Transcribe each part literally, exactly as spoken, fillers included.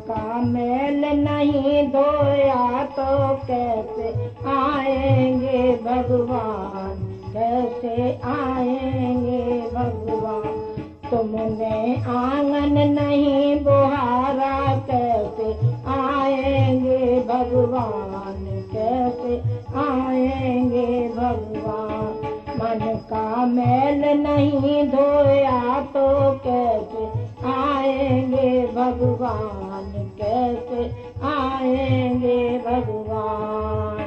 का मैल नहीं धोया तो कैसे आएंगे भगवान, कैसे आएंगे भगवान। तुमने आंगन नहीं बुहारा कैसे आएंगे भगवान, कैसे आएंगे भगवान। मन का मैल नहीं धोया तो कैसे आएंगे भगवान, कैसे आएंगे भगवान।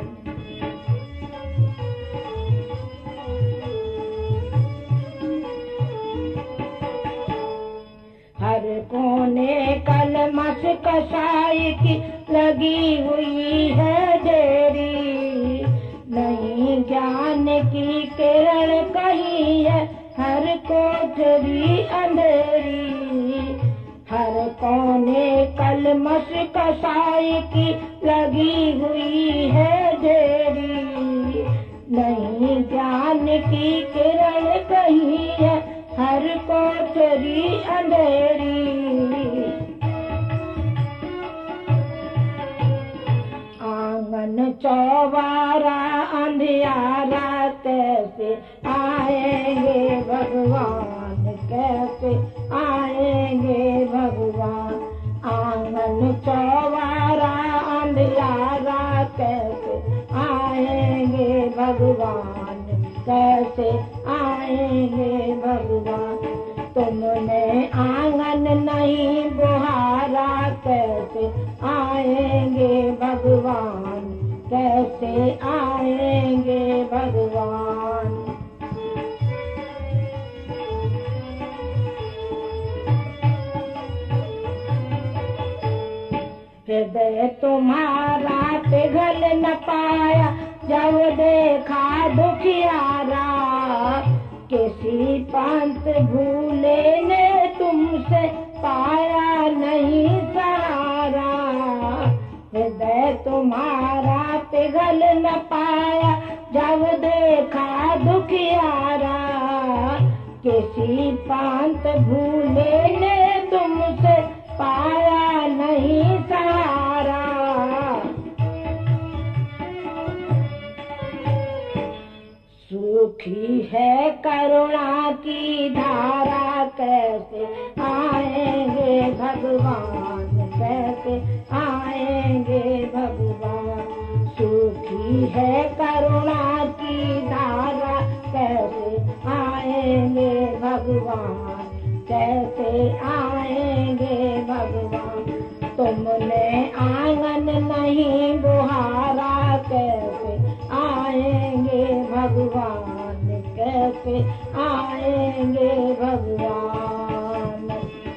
हर कोने कलमश कसाई की लगी हुई है देरी, नहीं ज्ञान की किरण कहीं है हर कोठरी अंधेरी। हर कोने कलमश कसाई की लगी हुई है देरी, नहीं ज्ञान की किरण कहीं है हर कोठरी अंधेरी। आंगन चौबारा अंधियारा कैसे आएंगे भगवान, कैसे आएंगे भगवान। आंगन चौबारा अंधियारा कैसे आएंगे भगवान, कैसे आएंगे भगवान। तुमने आंगन नहीं बुहारा कैसे आएंगे भगवान, कैसे आएंगे भगवान। हृदय तुम्हारा पिघल न पाया जब देखा दुखियारा, किसी पंत भूले ने तुमसे पाया नहीं सहारा। हृदय तुम्हारा पिघल न पाया जब देखा दुखियारा, किसी पंत भूले ने तुमसे पाया नहीं सहारा। सूखी है करुणा की धारा कैसे आएंगे भगवान, कैसे आएंगे भगवान। सूखी है करुणा की धारा कैसे आएंगे भगवान, कैसे आएंगे भगवान। तुमने आंगन नहीं बुहारा कैसे आएंगे भगवान, कैसे आएंगे भगवान।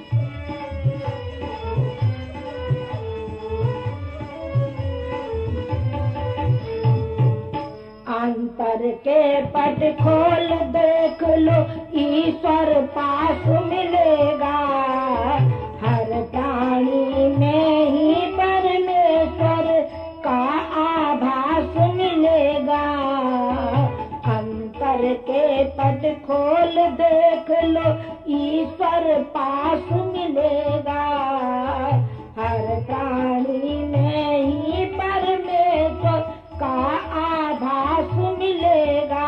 अंतर के पट खोल देख लो ईश्वर पास मिलेगा, हर प्राणी में ही परमेश्वर का आभास मिलेगा। अंतर के पट खोल देख लो ईश्वर पास मिलेगा, हर प्राणी में ही परमेश्वर का आभास मिलेगा।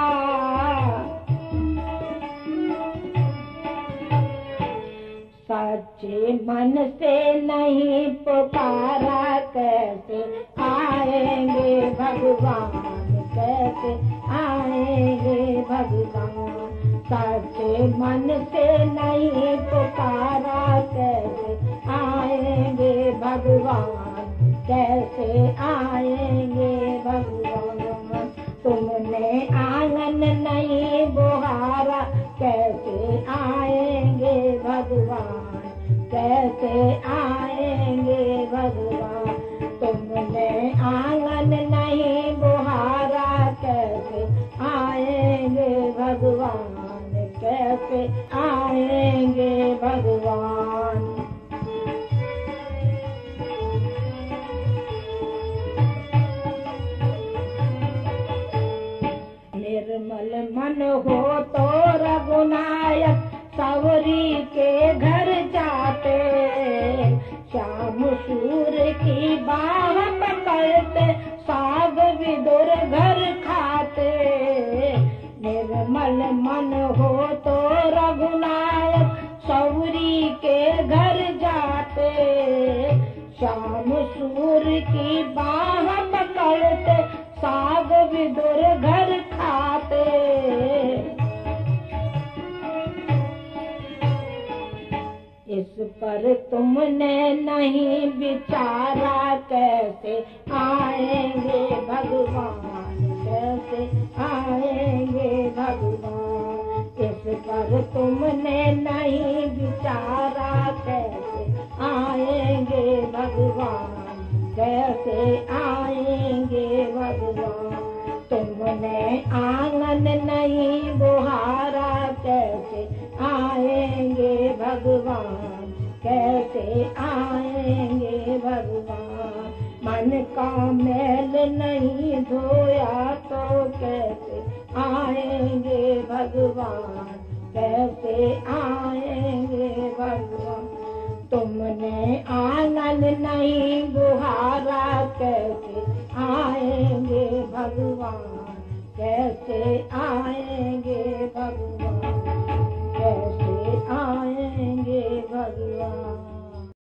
सच्चे मन से नहीं पुकारा कैसे आएंगे भगवान, कैसे आएंगे भगवान। सच्चे मन से नहीं पुकारा कैसे आएंगे भगवान, कैसे आएंगे भगवान। तुमने आंगन नहीं बुहारा कैसे आएंगे भगवान, कैसे आएंगे भगवान। तुमने आंगन नहीं बुहारा कैसे आएंगे भगवान, कैसे आएंगे भगवान। निर्मल मन हो तो रघुनायक सवरी के घर जाते, श्याम पर तुमने नहीं विचारा कैसे आएंगे भगवान, कैसे आएंगे भगवान। इस पर तुमने नहीं विचारा कैसे आएंगे भगवान, कैसे आएंगे भगवान। तुमने आंगन नहीं बुहारा कैसे आएंगे भगवान, कैसे आएंगे भगवान। मन का मैल नहीं धोया तो कैसे आएंगे भगवान, कैसे आएंगे भगवान। तुमने आंगन नहीं बुहारा कैसे आएंगे भगवान, कैसे आएंगे भगवान।